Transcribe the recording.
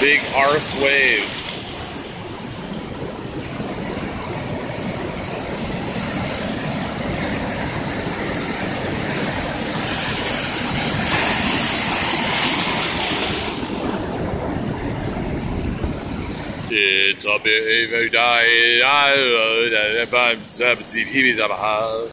Big Arse Waves. It's a bit of a day,